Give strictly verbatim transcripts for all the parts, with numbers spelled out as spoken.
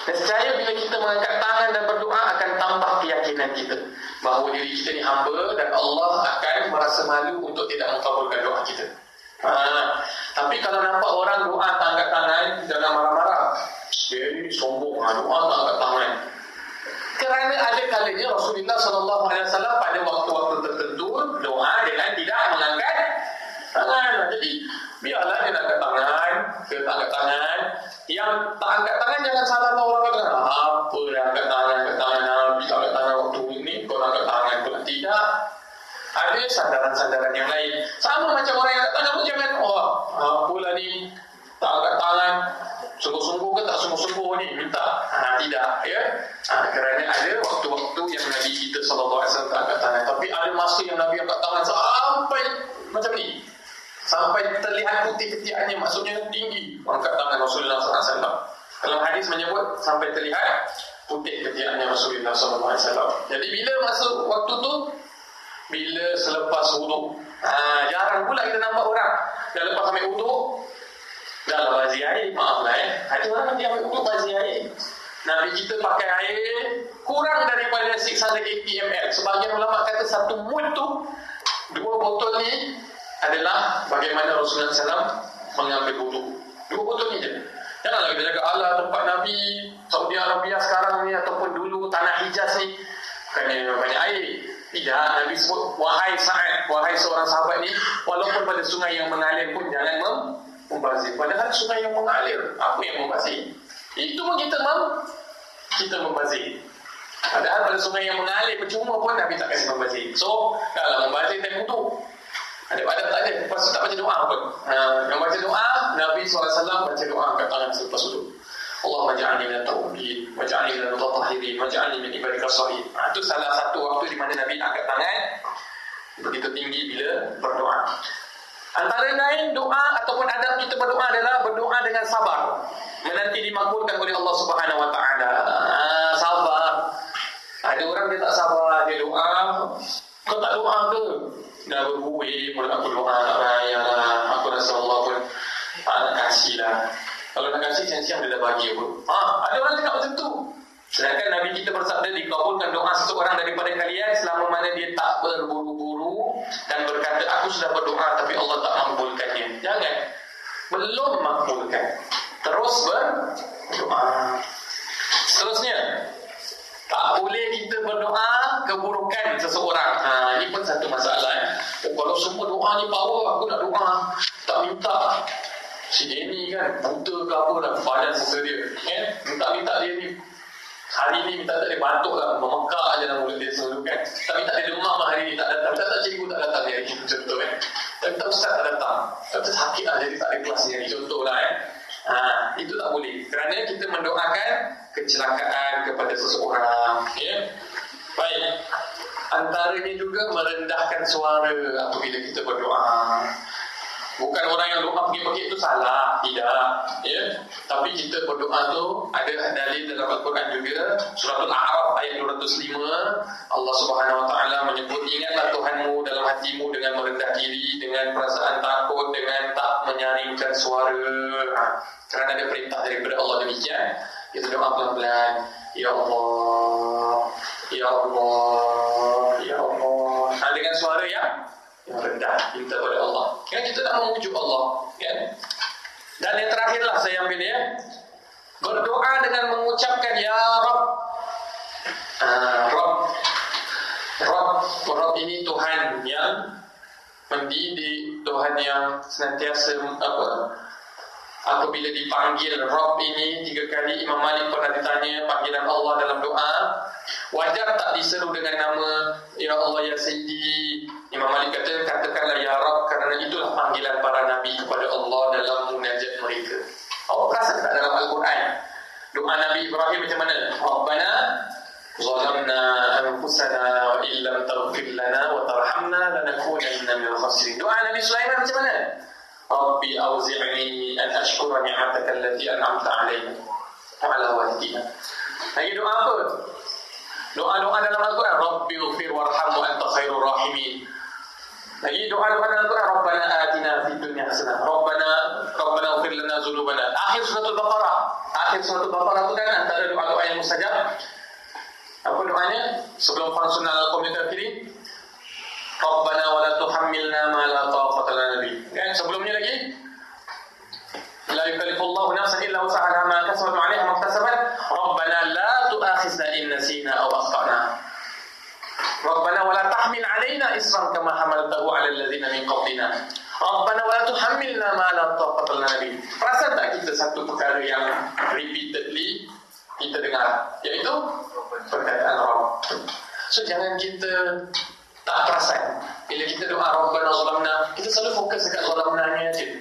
Nescaya bila kita mengangkat tangan dan berdoa akan tambah keyakinan kita bahawa diri kita ni hamba dan Allah akan merasa malu untuk tidak mengabulkan doa kita. Ha, tapi kalau nampak orang doa tak angkat tangan, jangan marah-marah. Dia ni sombong, ha, doa tak angkat tangan. Kerana ada kalanya Rasulullah sallallahu alaihi wasallam pada waktu-waktu tertentu doa dengan tidak mengangkat tangan. Jadi biarlah dia nak angkat tangan, dia tak angkat tangan. Yang tak angkat tangan jangan salahkan orang kata, apa dia angkat tangan, angkat tangan, Nabi tak angkat tangan waktu ini, kau nak angkat tangan pula. Tidak. Ada sandaran-sandaran yang lain. Sama macam orang yang angkat tangan pun jangan, oh apalah ni, tak angkat tangan, sungguh-sungguh ke tak sungguh-sungguh ni, minta. Ha, tidak, ya. Ha, kerana ada waktu-waktu yang Nabi kita sallallahu alaihi wasallam tak angkat tangan. Tapi ada masa yang Nabi angkat tangan sampai macam ni, sampai terlihat putih ketiaknya, maksudnya tinggi angkat tangan Rasulullah sallallahu alaihi wasallam. Dalam hadis menyebut sampai terlihat putih ketiaknya Rasulullah sallallahu alaihi wasallam. Jadi bila masuk waktu tu, bila selepas wuduk. Ha, jarang pula kita nampak orang dah lepas ambil wuduk dah lah bazi air, maaflah eh. Ada orang dia ambil wuduk bazi air. Nabi kita pakai air kurang daripada enam ratus lapan puluh mililiter. Sebahagian ulama kata satu mud tu, dua botol ni adalah bagaimana Rasulullah sallallahu alaihi wasallam mengambil wuduk. Dua botol ni je. Janganlah kita jaga Allah tempat Nabi Saudi Arabia sekarang ni ataupun dulu tanah Hijaz ni bukannya banyak air. Tidak, Nabi sebut wahai Sa'ad, wahai seorang sahabat ni, walaupun pada sungai yang mengalir pun jangan mem- membazir. Padahal sungai yang mengalir, apa yang membazir? Itu pun kita mem kita membazir. Padahal pada sungai yang mengalir percuma pun Nabi tak kasih membazir. So, kalau membazir time wudu, ada pada tak ada, lepas tu tak baca doa pun. Ha, yang baca doa, Nabi sallallahu alaihi wasallam baca doa angkat tangan selepas wudu. Allahumma ja'alni minat tawbin, waj'alni minal mutatahhirin, waj'alni min ibadika shalihin. Itu salah satu waktu di mana Nabi angkat tangan begitu tinggi bila berdoa. Antara lain doa ataupun adab kita berdoa adalah berdoa dengan sabar, menanti dimakbulkan oleh Allah Subhanahu wa taala. Ah, sabar. Ada orang dia tak sabar, dia doa, kau tak doa ke? Dah berbuih, mula aku doa tak payahlah. Aku rasa Allah pun tak nak kasih lah. Kalau nak kasih siang-siang dia dah bagi pun. Ha, ada orang cakap macam tu. Sedangkan Nabi kita bersabda, dikabulkan doa seseorang daripada kalian selama mana dia tak berburu-buru dan berkata aku sudah berdoa tapi Allah tak makbulkannya. Jangan. Belum makbulkan. Terus berdoa. Seterusnya, tak boleh kita berdoa keburukan seseorang. Ha, ini pun satu masalah. Oh, kalau semua doa ni power, aku nak doa, tak minta. Si Denny kan, buta ke apa dah, badan muka dia kan, minta-minta dia ni hari ni minta tak dia batuk lah, memekak je dalam mulut dia selalu kan, tak minta dia demam lah hari ni, tak datang, tak tak cikgu tak datang hari ni, contoh kan, tak minta ustaz tak datang, tak sakit lah jadi tak ada kelas ni hari, contoh lah kan. Ha, itu tak boleh, kerana kita mendoakan kecelakaan kepada seseorang, ya. Baik, antaranya juga merendahkan suara apabila kita berdoa. Bukan orang yang doa pergi-pergi itu salah, tidak, ya. Tapi kita berdoa tu ada dalil dalam Al-Quran juga. Surah Al-A'raf ayat dua ratus lima, Allah Subhanahu wa taala menyebut, ingatlah Tuhanmu dalam hatimu dengan merendah diri, dengan perasaan takut, dengan tak menyaringkan suara. Ha, kerana ada perintah daripada Allah demikian. Kita doa pelan-pelan, ya Allah, ya Allah, ya Allah. Ha, dengan suara yang yang rendah, minta kepada Allah. Kan kita nak memujuk Allah, kan? Dan yang terakhirlah saya ambil ya, berdoa dengan mengucapkan ya Rabb. Uh, Rabb, Rabb, Rabb ini Tuhan yang mendidik, Tuhan yang senantiasa apa? Apabila dipanggil Rabb ini tiga kali, Imam Malik pernah ditanya panggilan Allah dalam doa, wajar tak diseru dengan nama ya Allah ya Sayyidi? Imam Malik kata, katakanlah ya Rabb, kerana itulah panggilan para Nabi kepada Allah dalam munajat mereka. Awak perasan tak dalam Al-Quran doa Nabi Ibrahim macam mana? Rabbana zalamna anfusana wa illam taghfir lana wa tarhamna lanakunanna minal khasirin. Doa Nabi Sulaiman macam mana? Rabbi auzi'ni an ashkura ni'mataka allati an'amta 'alayna wa 'ala walidina. Lagi doa apa? Doa-doa dalam Al-Quran, Rabbi ighfir warham wa anta khairur rahimin. Lagi doa-doa dalam Al-Quran, Rabbana atina fid dunya hasanah, Rabbana Rabbana ighfir lana dzunubana. Akhir surah Al-Baqarah. Akhir surah Al-Baqarah itu kan antara doa mustajab. Apa doanya? Sebelum fansunnal al-qawmil kafirin, Rabbana wa la tuhammilna ma la taqata lana bih. Kan sebelumnya lagi, la yukallifullahu nafsan illa wus'aha ma kasabat 'alaiha ma iktasabat. Rabbana la tu'akhizna in nasina aw akhtana. Rabbana wa la tahmil 'alaina isran kama hamaltahu 'alal ladzina min qablina. Rabbana wa la tuhammilna ma la taqata lana bih. Perasan tak kita satu perkara yang repeatedly kita dengar, iaitu perkataan Rabb. So jangan kita tak perasan bila kita doa Rabbana zalamna, kita selalu fokus dekat zalamna-nya aja.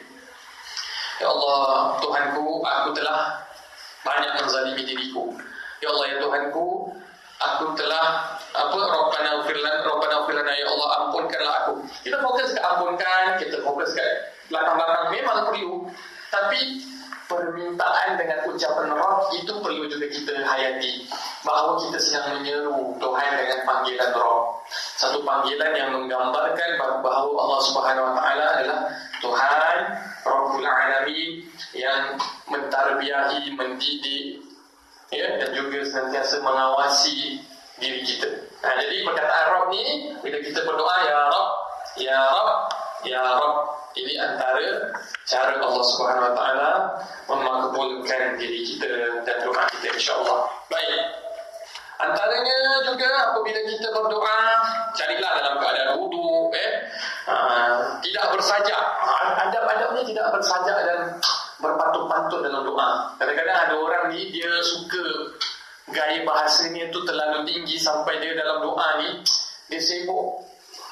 Ya Allah, Tuhanku, aku telah banyak menzalimi diriku. Ya Allah, ya Tuhanku, aku telah apa Rabbana ighfir lana, Rabbana ighfir lana, ya Allah, ampunkanlah aku. Kita fokus ke ampunkan, kita fokus ke belakang-belakang memang perlu, tapi permintaan dengan ucapan Rabb itu perlu juga kita hayati, bahawa kita sedang menyeru Tuhan dengan panggilan Rabb. Satu panggilan yang menggambarkan bahawa Allah Subhanahu Wa Taala adalah Tuhan Rabbul Alamin yang mentarbiyahi, mendidik, ya, dan juga senantiasa mengawasi diri kita. Nah, jadi perkataan Rabb ni bila kita berdoa ya Rabb, ya Rabb, ya Rabb, ini antara cara Allah Subhanahu Wa Taala memakbulkan diri kita dan doa kita, insya-Allah. Baik. Antaranya juga apabila kita berdoa, carilah dalam keadaan wudu, eh uh, tidak bersajak. Adab-adabnya tidak bersajak dan berpantun-pantun dalam doa. Kadang-kadang ada orang ni dia suka gaya bahasanya tu terlalu tinggi sampai dia dalam doa ni dia sibuk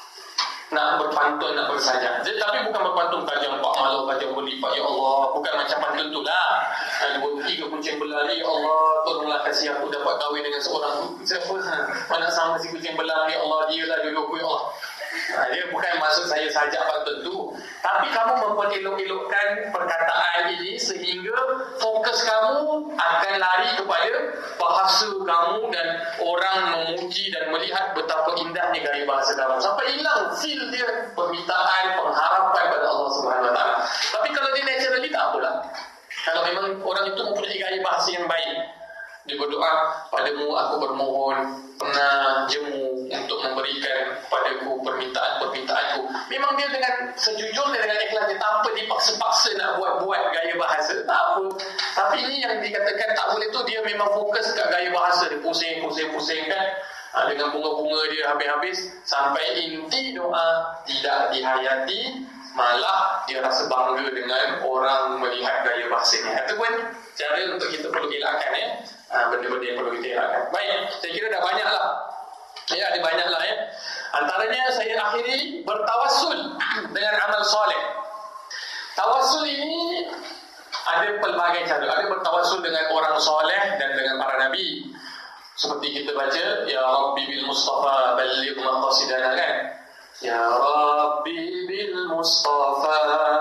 nak berpantun, nak bersajak. Jadi, tapi bukan berpantun tajam pak malu, tajam berlipat, ya Allah. Bukan macam pantun tu lah. Dua, tiga kucing berlari, ya Allah, tolonglah kasih aku dapat kahwin dengan seorang. Siapa? Mana sama si kucing berlari, ya Allah, dia lah jodohku, ya Allah. Ha, dia bukan maksud saya sajak pantun tu. Tapi kamu memperelok-elokkan perkataan ini sehingga fokus kamu akan lari kepada bahasa kamu dan orang memuji dan melihat betapa indahnya gaya bahasa kamu. Sampai hilang feel dia, permintaan, pengharapan pada Allah Subhanahu Wa Taala. Tapi kalau dia naturally tak apalah. Kalau memang orang itu mempunyai gaya bahasa yang baik, dia berdoa, padamu aku bermohon, pernah jemu untuk memberikan padaku permintaan-permintaanku. Memang dia dengan sejujurnya, dengan ikhlasnya, tanpa dipaksa-paksa nak buat-buat gaya bahasa, tak apa. Tapi ini yang dikatakan tak boleh tu, dia memang fokus kat gaya bahasa, dia pusing-pusing-pusing kan, ha, dengan bunga-bunga dia habis-habis, sampai inti doa tidak dihayati, malah dia rasa bangga dengan orang melihat gaya bahasanya. Itu pun cara untuk kita perlu elakkan, ya. Ha, benda-benda yang perlu kita elakkan. Baik, saya kira dah banyak lah. Ya, ada banyak lah, ya. Antaranya saya akhiri bertawassul dengan amal soleh. Tawassul ini ada pelbagai cara. Ada bertawassul dengan orang soleh dan dengan para nabi. Seperti kita baca, Ya Rabbi bil Mustafa balligh maqasidana, kan? Ya Rabbi bil Mustafa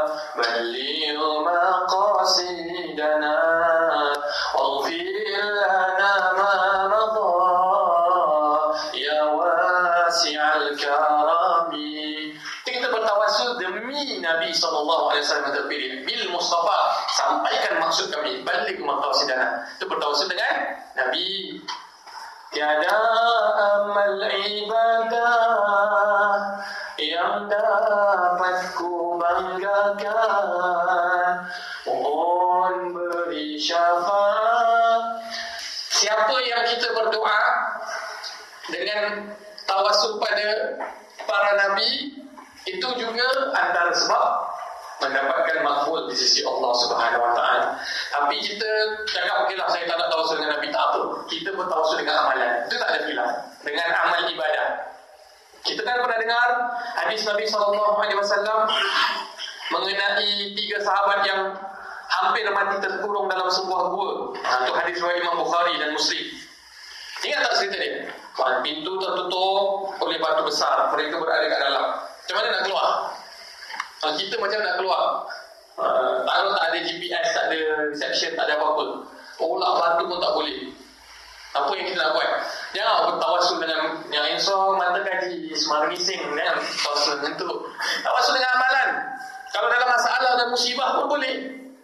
balligh maqasidana waghfir lana ma madha ya wasi'al karami. Kita bertawassul demi Nabi sallallahu alaihi wasallam terpilih, bil Mustafa, sampaikan maksud kami, balligh maqasidana. Itu bertawassul dengan Nabi. Tiada amal ibadah yang dapat ku banggakan, mohon beri syafaat. Siapa yang kita berdoa dengan tawassul pada para nabi, itu juga antara sebab mendapatkan makbul di sisi Allah Subhanahu Wa Taala. Tapi kita cakap, okeylah, saya tak nak tawassul dengan Nabi, tak apa. Kita bertawassul dengan amalan. Itu tak ada khilaf. Dengan amal ibadah. Kita kan pernah dengar hadis Nabi sallallahu alaihi wasallam mengenai tiga sahabat yang hampir mati terkurung dalam sebuah gua. Itu hadis riwayat Imam Bukhari dan Muslim. Ingat tak cerita dia? Pintu tertutup oleh batu besar. Mereka berada kat dalam. Macam mana nak keluar? Kita macam nak keluar, uh, taruh tak ada G P S, tak ada reception, tak ada apa-apa, tolak batu pun tak boleh. Apa yang kita nak buat? Jangan bertawassul dengan yang insya mata kaji semara ngising, kan? Tawassul dengan tu. Tawassul dengan amalan. Kalau dalam masalah dan musibah pun boleh.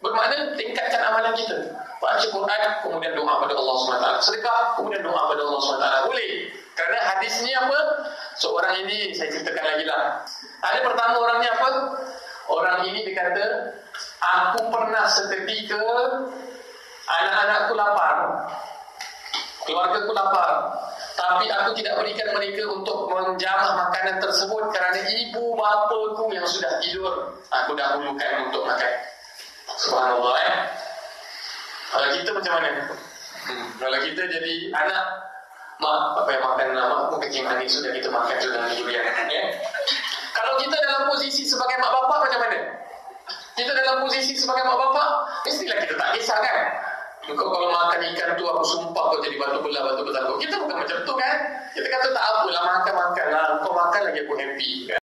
Bermakna tingkatkan amalan kita. Baca Quran, kemudian doa pada Allah subhanahu wa taala. Sedekah, kemudian doa pada Allah subhanahu wa taala. Boleh. Kerana hadis ni apa? Seorang ini, saya ceritakan lagi lah. Ada pertama orangnya apa? Orang ini dia kata, aku pernah seketika anak-anakku lapar, keluarga ku lapar, tapi aku tidak berikan mereka untuk menjamah makanan tersebut kerana ibu bapaku yang sudah tidur aku dahulukan untuk makan. Subhanallah, eh? Kalau kita macam mana? Hmm. Kalau kita jadi anak, mak, apa yang makan lah, mak pun kecil manis, sudah kita makan sudah durian, ya? Kalau kita dalam posisi sebagai mak bapak macam mana? Kita dalam posisi sebagai mak bapak, mestilah kita tak kisah kan? Kau kalau makan ikan tu, aku sumpah kau jadi batu belah, batu belah. Kita bukan macam tu kan? Kita kata tak apalah, makan-makan lah. Kau makan lagi aku happy kan?